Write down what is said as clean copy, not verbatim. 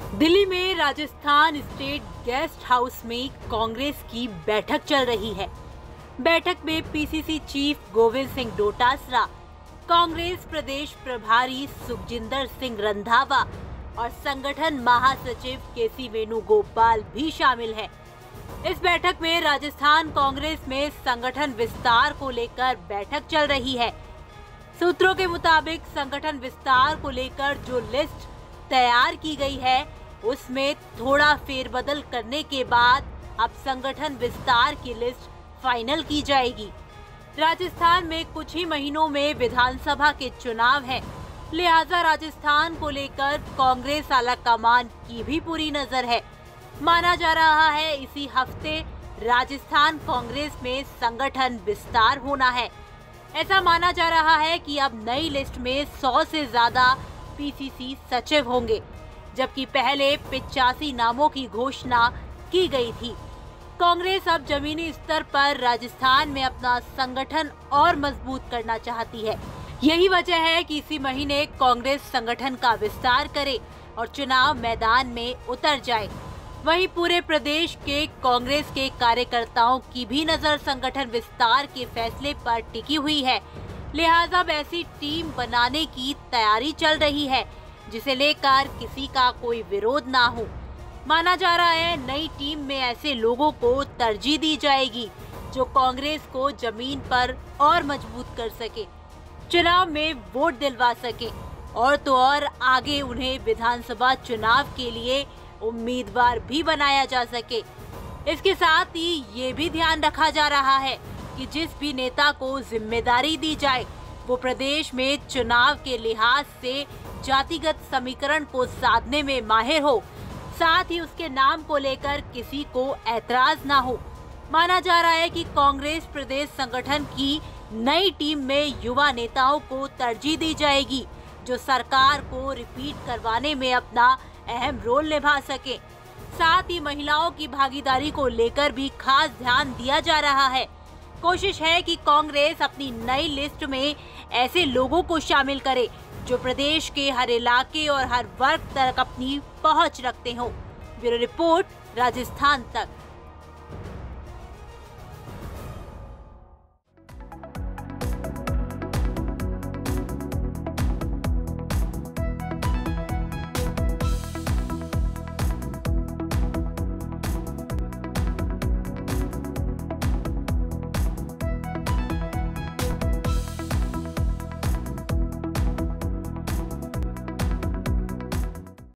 दिल्ली में Rajasthan state guest house में कांग्रेस की बैठक चल रही है। बैठक में पीसीसी चीफ गोविंद सिंह डोटासरा, कांग्रेस प्रदेश प्रभारी सुखजिंदर सिंह रंधावा और संगठन महासचिव केसी वेणुगोपाल भी शामिल है। इस बैठक में राजस्थान कांग्रेस में संगठन विस्तार को लेकर बैठक चल रही है। सूत्रों के मुताबिक संगठन विस्तार को लेकर जो लिस्ट तैयार की गई है, उसमें थोड़ा फेरबदल करने के बाद अब संगठन विस्तार की लिस्ट फाइनल की जाएगी। राजस्थान में कुछ ही महीनों में विधानसभा के चुनाव हैं, लिहाजा राजस्थान को लेकर कांग्रेस आलाकमान की भी पूरी नजर है। माना जा रहा है इसी हफ्ते राजस्थान कांग्रेस में संगठन विस्तार होना है। ऐसा माना जा रहा है कि अब नई लिस्ट में 100 से ज्यादा पीसीसी सचिव होंगे, जबकि पहले 85 नामों की घोषणा की गई थी। कांग्रेस अब जमीनी स्तर पर राजस्थान में अपना संगठन और मजबूत करना चाहती है। यही वजह है कि इसी महीने कांग्रेस संगठन का विस्तार करे और चुनाव मैदान में उतर जाए। वहीं पूरे प्रदेश के कांग्रेस के कार्यकर्ताओं की भी नजर संगठन विस्तार के फैसले पर टिकी हुई है। लिहाजा अब ऐसी टीम बनाने की तैयारी चल रही है जिसे लेकर किसी का कोई विरोध ना हो। माना जा रहा है नई टीम में ऐसे लोगों को तरजीह दी जाएगी जो कांग्रेस को जमीन पर और मजबूत कर सके, चुनाव में वोट दिलवा सके और तो और आगे उन्हें विधानसभा चुनाव के लिए उम्मीदवार भी बनाया जा सके। इसके साथ ही ये भी ध्यान रखा जा रहा है कि जिस भी नेता को जिम्मेदारी दी जाए वो प्रदेश में चुनाव के लिहाज से जातिगत समीकरण को साधने में माहिर हो, साथ ही उसके नाम को लेकर किसी को ऐतराज ना हो। माना जा रहा है कि कांग्रेस प्रदेश संगठन की नई टीम में युवा नेताओं को तरजीह दी जाएगी जो सरकार को रिपीट करवाने में अपना अहम रोल निभा सके। साथ ही महिलाओं की भागीदारी को लेकर भी खास ध्यान दिया जा रहा है। कोशिश है कि कांग्रेस अपनी नई लिस्ट में ऐसे लोगों को शामिल करे जो प्रदेश के हर इलाके और हर वर्ग तक अपनी पहुंच रखते हों। ब्यूरो रिपोर्ट, राजस्थान तक।